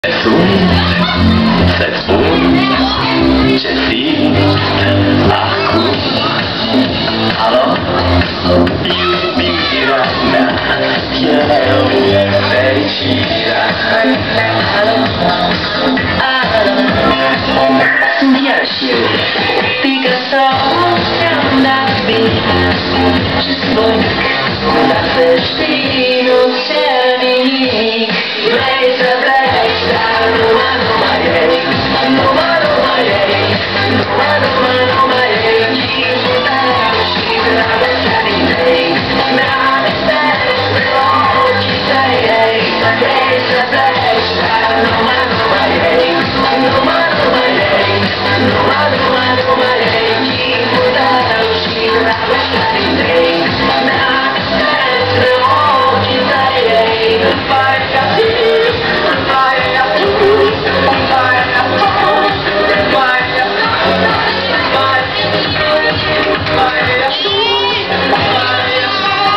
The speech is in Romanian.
Sepun ce simt acum. Alo, iubirea mea, eu fericirea. Alo, sunt iarăși eu, Picasso, te-am dat bine și spun, la fel știi.